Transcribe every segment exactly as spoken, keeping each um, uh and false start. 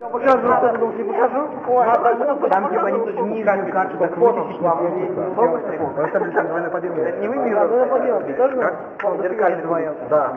Покажу, что ты думаешь, не покажу? Там типа не нижнюю карту, как вытащить вам. Это двойной подъем. Не вы мир. Двойной подъем. Ты тоже зеркальный вдвоем? Да.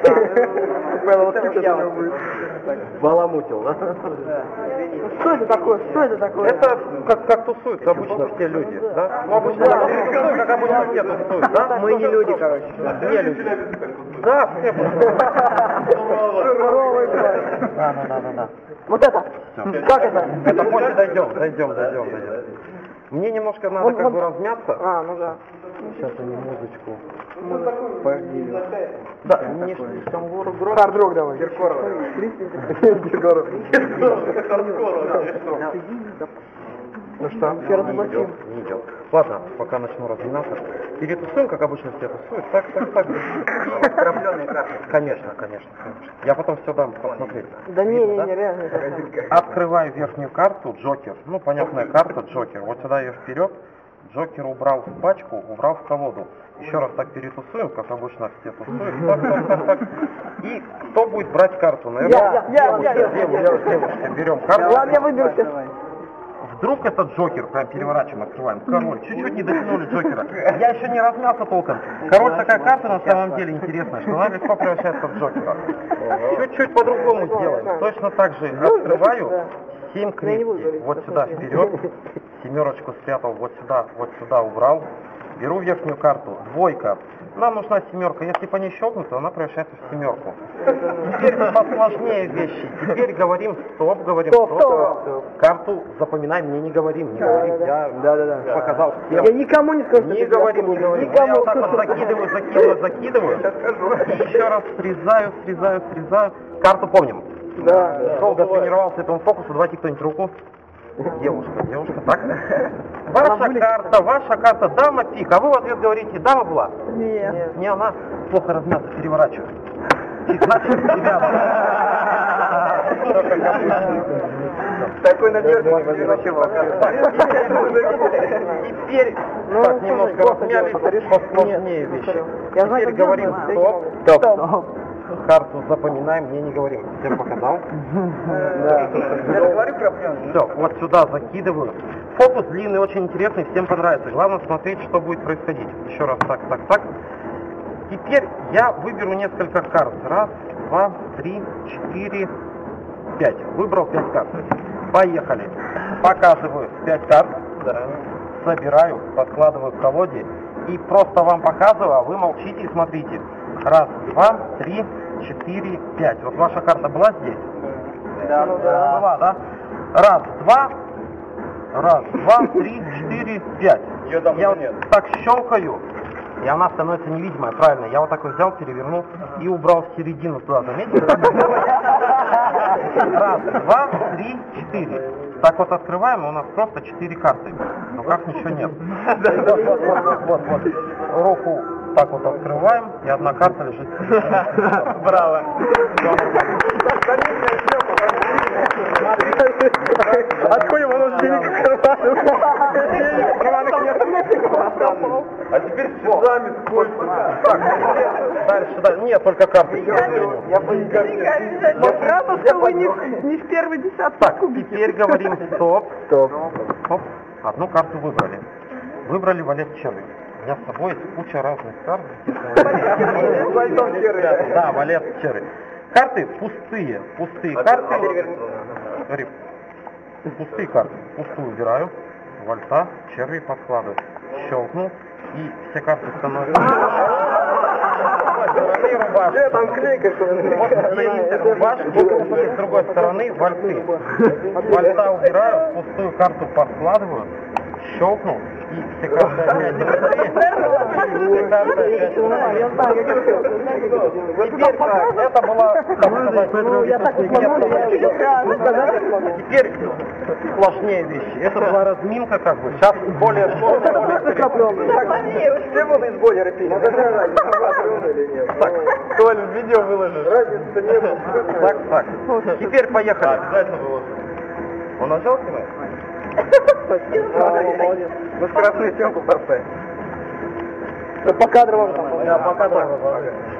Баламутил, да? Что это такое? Что это такое? Это как, как тусуются обычно все люди, да? Ну, обычно тусуют, как обычно все тусуют, да? Мы не люди, короче. Не люди. Да, все здоровые, да, да, да, да. Вот это? Все. Как это? Это после дойдем, дойдем, дойдем, дойдем. Мне немножко надо вот, как вот. бы размяться. А, ну да. Сейчас они музычку. Погоди. Да, не слишком громко. Хард-рок давай. Киркоров. Киркоров. Ну что? Не идет, не идет. Ладно, пока начну разминаться. Перетусуем, как обычно все тусуют. Так, так, так. Крапленые карты. Конечно, конечно, конечно. Я потом все дам посмотреть. Да не, не, не, реально. Открываю верхнюю карту, Джокер. Ну, понятная карта, Джокер. Вот сюда ее вперед. Джокер убрал в пачку, убрал в колоду. Еще раз так перетусуем, как обычно все тусуют. Так, так, так, так. И кто будет брать карту? Наверное, я, я, я, я, девушка, девушка, берем карту. Ладно, я выберу сейчас. Вдруг это Джокер, прям переворачиваем, открываем. Король, чуть-чуть не дотянули Джокера. Я еще не размялся толком. Король такая карта на самом деле интересная, что она легко превращается в Джокера. Чуть-чуть по-другому сделаем. Точно так же открываю. Семь крепкий. Вот сюда вперед. Семерочку спрятал вот сюда, вот сюда убрал. Беру верхнюю карту. Двойка. Нам нужна семерка. Если по ней щелкнуть, то она превращается в семерку. Теперь посложнее вещи. Теперь говорим стоп, говорим стоп. стоп. Карту запоминаем, мне не говорим, не говорим. Я да, да, да. показал всем. Я никому не скажу. Не говорим, не говорим. Никому. Я вот так вот закидываю, закидываю, закидываю. И еще раз срезаю, срезаю, срезаю. Карту помним. Да. Долго тренировался этому фокусу. Давайте кто-нибудь руку. Девушка, девушка, так? Ваша карта, ваша карта, дама пик, а вы в ответ говорите, дама была? Нет. Не она, плохо размята, переворачивает. Значит, ребята. Такой надежный вообще. Теперь, так, немножко размялись, посложнее вещи. Теперь говорим стоп. Стоп. Карту запоминаем, мне не говорим. Всем показал? Да. Все, вот сюда закидываю. Фокус длинный, очень интересный, всем понравится. Главное смотреть, что будет происходить. Еще раз так, так, так. Теперь я выберу несколько карт. Раз, два, три, четыре, пять. Выбрал пять карт. Поехали. Показываю пять карт. Собираю, подкладываю в колоде. И просто вам показываю, а вы молчите и смотрите. Раз, два, три, четыре, пять. Вот ваша карта была здесь? Да, ну да. Была, да? Раз, два, раз, два, три, четыре, пять. Я вот так щелкаю, и она становится невидимая, правильно. Я вот так вот взял, перевернул и убрал в середину туда, заметили? Раз, два, три, четыре. Так вот открываем, и у нас просто четыре карты. Но как ничего нет. Вот, вот. Руку так вот открываем, и одна карта лежит. Браво. Отходим, оно же денег в карманах нет. А теперь с часами сколько? Так, дальше, дальше. Нет, только карты. Я понимаю. Но сразу, что вы не в первый десяток. Так, теперь говорим стоп. Стоп. Стоп. Одну карту выбрали. Выбрали валет черви. У меня с собой есть куча разных карт. Да, валет черви. Карты пустые. Пустые карты. Пустые карты. Пустую убираю. Вальта, черви подкладываю. Щелкнул. И все карты становятся. Где там клейка? Рубашки, с другой стороны вальты. Вальта убираю, пустую карту подкладываю, щелкнул, и все карты опять закрыты. Все карты опять. Теперь это была, так сказать, теперь сложнее вещи. Это была разминка как бы, сейчас более сложная. Все будут из бойлера пить. Так, Толь, видео выложишь. Разницы не было. Так, так. Теперь поехали. Обязательно выложу. Он нажал снимать? Молодец. На скоростную съемку поставь. По кадровому. Да, по кадровому.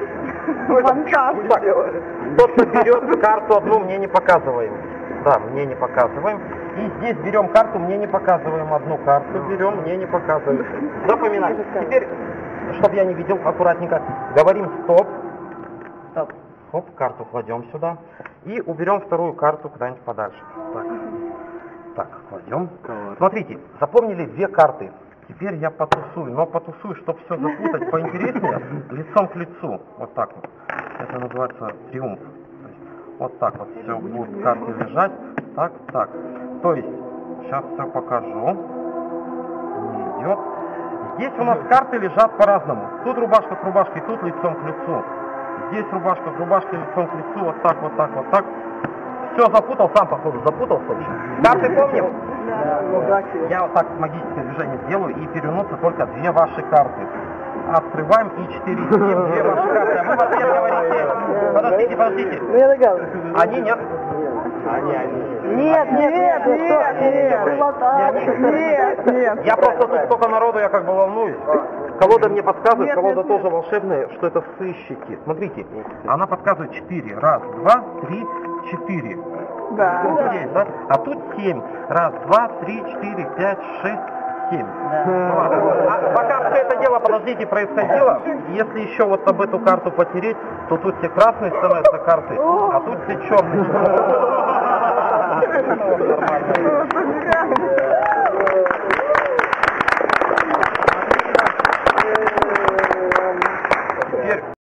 Фантастика. Так, тот, кто берет карту одну, мне не показываем. Да, мне не показываем. И здесь берем карту, мне не показываем. Одну карту берем, мне не показываем. Запоминай. Теперь, чтобы я не видел, аккуратненько, говорим стоп. Стоп. Хоп, карту кладем сюда. И уберем вторую карту куда-нибудь подальше. Так, так кладем. Смотрите, запомнили две карты. Теперь я потусую, но потусую, чтобы все запутать поинтереснее, лицом к лицу. Вот так вот. Это называется триумф. То есть, вот так вот все будут карты лежать. Так, так. То есть, сейчас все покажу. Не идет. Здесь у нас карты лежат по-разному. Тут рубашка к рубашке, тут лицом к лицу. Здесь рубашка к рубашке, лицом к лицу. Вот так, вот так, вот так. Все запутал, сам походу запутался вообще. Карты помним? Да. Я вот так магическое движение сделаю и перевернутся только две ваши карты. Открываем и четыре, две ваши карты. А вы в ответ говорите, подождите, подождите. Ну я догадываюсь. Они нет. Они, они. Нет, нет, нет, нет, нет, нет, нет. Я просто тут столько народу, я как бы волнуюсь. Колода мне подсказывает, колода тоже волшебная, что это сыщики. Смотрите, она подсказывает четыре. Раз, два, три, четыре. Да. Есть, да? А тут семь. Раз, два, три, четыре, пять, шесть, семь. Ну, ладно. А пока все это дело, подождите, происходило, если еще вот об эту карту потереть, то тут все красные становятся карты, а тут все черные.